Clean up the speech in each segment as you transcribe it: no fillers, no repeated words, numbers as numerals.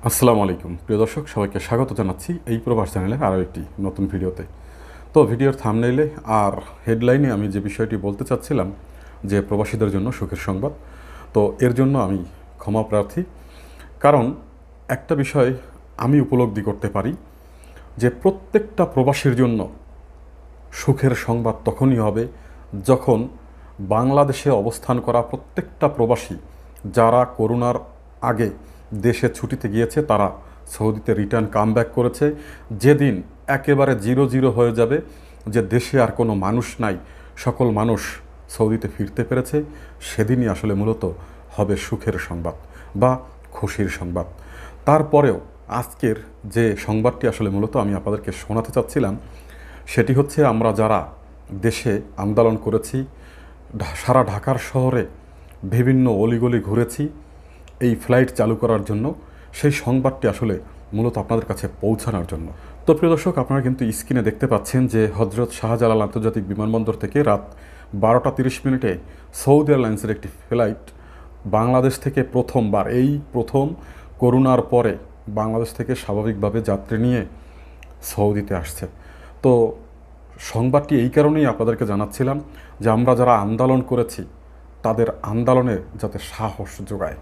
আসসালামু আলাইকুম প্রিয় দর্শক, সবাইকে স্বাগত জানাচ্ছি এই প্রবাস চ্যানেলের আরও একটি নতুন ভিডিওতে। তো ভিডিওর থাম্বনেইলে আর হেডলাইনে আমি যে বিষয়টি বলতে চাচ্ছিলাম যে প্রবাসীদের জন্য সুখের সংবাদ, তো এর জন্য আমি ক্ষমা প্রার্থী। কারণ একটা বিষয় আমি উপলব্ধি করতে পারি যে প্রত্যেকটা প্রবাসীর জন্য সুখের সংবাদ তখনই হবে যখন বাংলাদেশে অবস্থান করা প্রত্যেকটা প্রবাসী যারা করোনার আগে দেশে ছুটিতে গিয়েছে তারা সৌদিতে রিটার্ন কামব্যাক করেছে। যেদিন একেবারে জিরো জিরো হয়ে যাবে, যে দেশে আর কোনো মানুষ নাই, সকল মানুষ সৌদিতে ফিরতে পেরেছে, সেদিনই আসলে মূলত হবে সুখের সংবাদ বা খুশির সংবাদ। তারপরেও আজকের যে সংবাদটি আসলে মূলত আমি আপনাদেরকে শোনাতে চাচ্ছিলাম সেটি হচ্ছে, আমরা যারা দেশে আন্দোলন করেছি, সারা ঢাকার শহরে বিভিন্ন অলিগলি ঘুরেছি এই ফ্লাইট চালু করার জন্য, সেই সংবাদটি আসলে মূলত আপনাদের কাছে পৌঁছানোর জন্য। তো প্রিয় দর্শক, আপনারা কিন্তু স্ক্রিনে দেখতে পাচ্ছেন যে হজরত শাহজালাল আন্তর্জাতিক বিমানবন্দর থেকে রাত 12টা 30 মিনিটে সৌদি এয়ারলাইন্সের একটি ফ্লাইট বাংলাদেশ থেকে প্রথমবার, এই প্রথম করোনার পরে বাংলাদেশ থেকে স্বাভাবিকভাবে যাত্রী নিয়ে সৌদিতে আসছে। তো সংবাদটি এই কারণেই আপনাদেরকে জানাচ্ছিলাম যে আমরা যারা আন্দোলন করেছি তাদের আন্দোলনে যাতে সাহস যোগায়,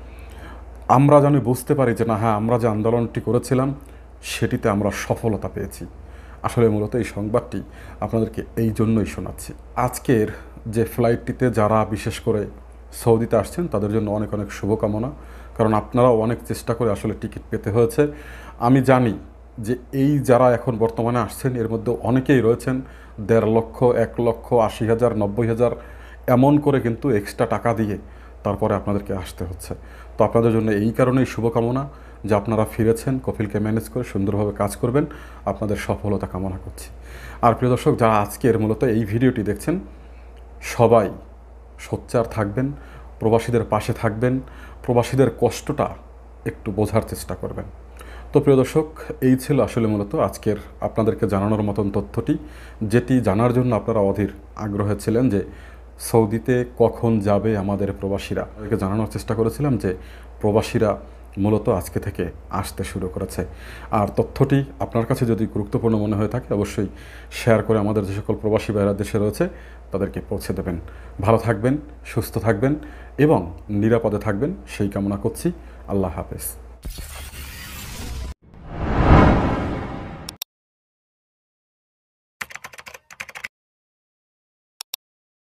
আমরা জানি বুঝতে পারি যে না, হ্যাঁ, আমরা যে আন্দোলনটি করেছিলাম সেটিতে আমরা সফলতা পেয়েছি। আসলে মূলত এই সংবাদটি আপনাদেরকে এই জন্যই শোনাচ্ছি। আজকের যে ফ্লাইটটিতে যারা বিশেষ করে সৌদিতে আসছেন তাদের জন্য অনেক অনেক শুভকামনা, কারণ আপনারাও অনেক চেষ্টা করে আসলে টিকিট পেতে হয়েছে। আমি জানি যে এই যারা এখন বর্তমানে আসছেন এর মধ্যে অনেকেই রয়েছেন 1.5 লক্ষ, 1 লক্ষ 80,000, 90,000 এমন করে কিন্তু এক্সট্রা টাকা দিয়ে তারপরে আপনাদেরকে আসতে হচ্ছে। তো আপনাদের জন্য এই কারণেই শুভকামনা যে আপনারা ফিরেছেন, কফিলকে ম্যানেজ করে সুন্দরভাবে কাজ করবেন, আপনাদের সফলতা কামনা করছি। আর প্রিয় দর্শক, যারা আজকের মূলত এই ভিডিওটি দেখছেন সবাই সোচ্চার থাকবেন, প্রবাসীদের পাশে থাকবেন, প্রবাসীদের কষ্টটা একটু বোঝার চেষ্টা করবেন। তো প্রিয় দর্শক, এই ছিল আসলে মূলত আজকের আপনাদেরকে জানানোর মতন তথ্যটি, যেটি জানার জন্য আপনারা অধীর আগ্রহে ছিলেন যে সৌদিতে কখন যাবে আমাদের প্রবাসীরা। তাদেরকে জানানোর চেষ্টা করেছিলাম যে প্রবাসীরা মূলত আজকে থেকে আসতে শুরু করেছে। আর তথ্যটি আপনার কাছে যদি গুরুত্বপূর্ণ মনে হয়ে থাকে অবশ্যই শেয়ার করে আমাদের যে সকল প্রবাসী ভাইয়েরা দেশে রয়েছে তাদেরকে পৌঁছে দেবেন। ভালো থাকবেন, সুস্থ থাকবেন এবং নিরাপদে থাকবেন সেই কামনা করছি। আল্লাহ হাফেজ।